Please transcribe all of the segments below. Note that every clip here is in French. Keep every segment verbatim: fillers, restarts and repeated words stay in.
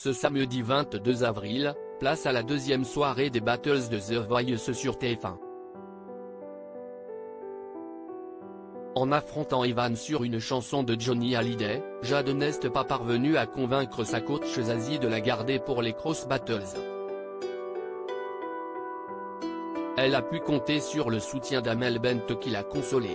Ce samedi vingt-deux avril, place à la deuxième soirée des Battles de The Voice sur T F un. En affrontant Ivan sur une chanson de Johnny Hallyday, Jade n'est pas parvenue à convaincre sa coach Zazie de la garder pour les Cross Battles. Elle a pu compter sur le soutien d'Amel Bent qui l'a consolée.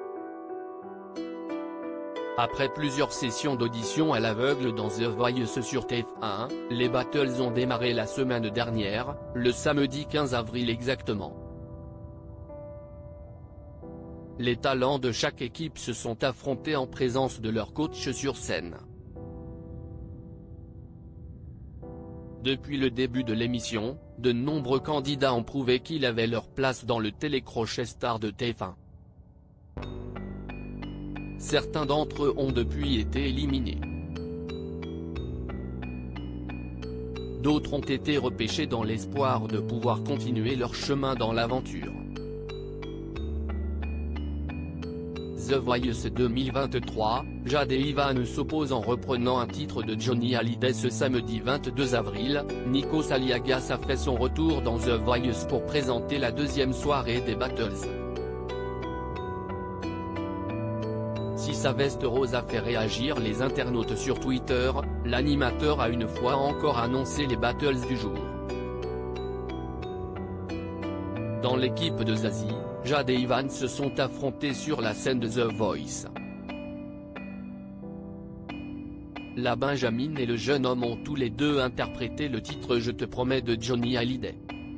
Après plusieurs sessions d'audition à l'aveugle dans The Voice sur T F un, les Battles ont démarré la semaine dernière, le samedi quinze avril exactement. Les talents de chaque équipe se sont affrontés en présence de leur coach sur scène. Depuis le début de l'émission, de nombreux candidats ont prouvé qu'ils avaient leur place dans le télécrochet star de T F un. Certains d'entre eux ont depuis été éliminés. D'autres ont été repêchés dans l'espoir de pouvoir continuer leur chemin dans l'aventure. The Voice deux mille vingt-trois, Jade et Ivan s'opposent en reprenant un titre de Johnny Hallyday ce samedi vingt-deux avril, Nikos Aliagas a fait son retour dans The Voice pour présenter la deuxième soirée des Battles. Si sa veste rose a fait réagir les internautes sur Twitter, l'animateur a une fois encore annoncé les Battles du jour. Dans l'équipe de Zazie, Jade et Ivan se sont affrontés sur la scène de The Voice. La Benjamin et le jeune homme ont tous les deux interprété le titre Je te promets de Johnny Hallyday.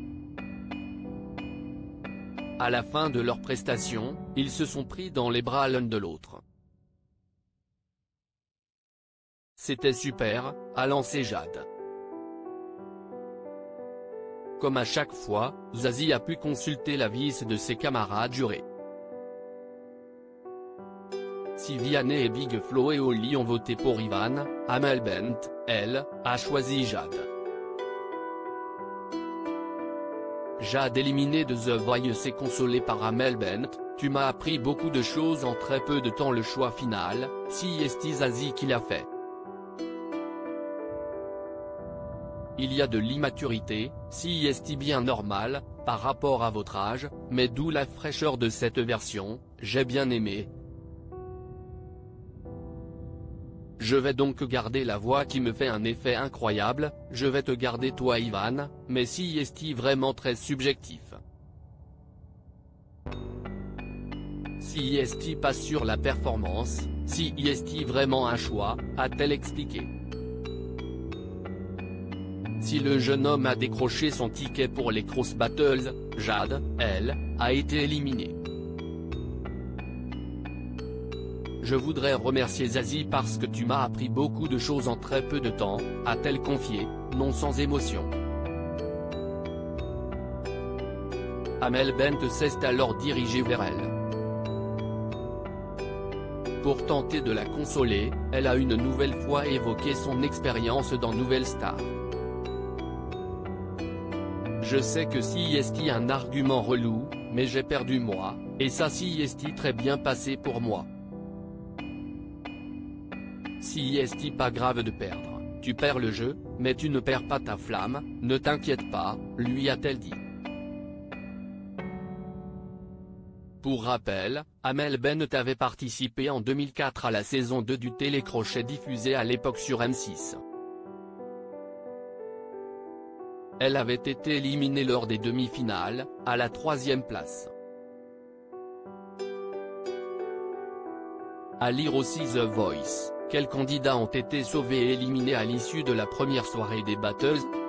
À la fin de leur prestation, ils se sont pris dans les bras l'un de l'autre. C'était super, a lancé Jade. Comme à chaque fois, Zazie a pu consulter l'avis de ses camarades jurés. Si Vianney et Big Flo et Oli ont voté pour Ivan, Amel Bent, elle, a choisi Jade. Jade éliminée de The Voice et consolée par Amel Bent, tu m'as appris beaucoup de choses en très peu de temps. Le choix final, c'est Zazie qui l'a fait. Il y a de l'immaturité, si est bien normal, par rapport à votre âge, mais d'où la fraîcheur de cette version, j'ai bien aimé. Je vais donc garder la voix qui me fait un effet incroyable, je vais te garder toi Ivan, mais si est vraiment très subjectif. Si est pas sur la performance, si est vraiment un choix, a-t-elle expliqué. Si le jeune homme a décroché son ticket pour les Cross Battles, Jade, elle, a été éliminée. Je voudrais remercier Zazie parce que tu m'as appris beaucoup de choses en très peu de temps, a-t-elle confié, non sans émotion. Amel Bent s'est alors dirigée vers elle. Pour tenter de la consoler, elle a une nouvelle fois évoqué son expérience dans Nouvelle Star. Je sais que si est un argument relou, mais j'ai perdu moi, et ça si est très bien passé pour moi. Si est pas grave de perdre, tu perds le jeu, mais tu ne perds pas ta flamme, ne t'inquiète pas, lui a-t-elle dit. Pour rappel, Amel Bent avait participé en deux mille quatre à la saison deux du télécrochet diffusé à l'époque sur M six. Elle avait été éliminée lors des demi-finales, à la troisième place. À lire aussi The Voice, quels candidats ont été sauvés et éliminés à l'issue de la première soirée des Battles?